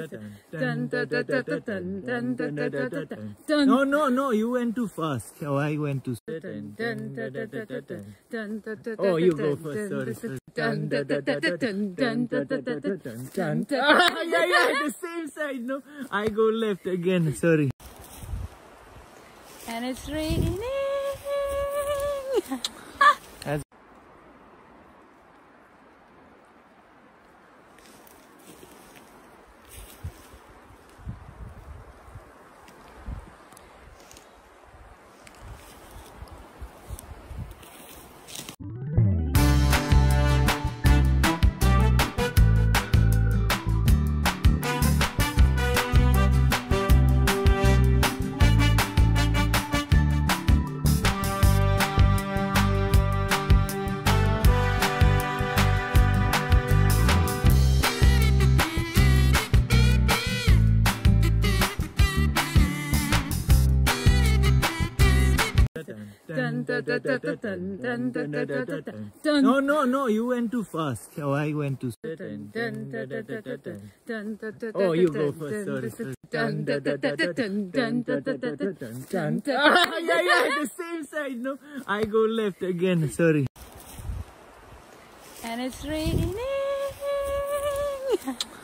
No, you went too fast. Oh, I went too slow. Oh, you go first, sorry. Yeah, the same side, no? I go left again, sorry. And it's raining. No, you went too fast. Oh, I went too slow. Oh, you go first, sorry. Yeah, the same side, no? I go left again, sorry. And it's raining.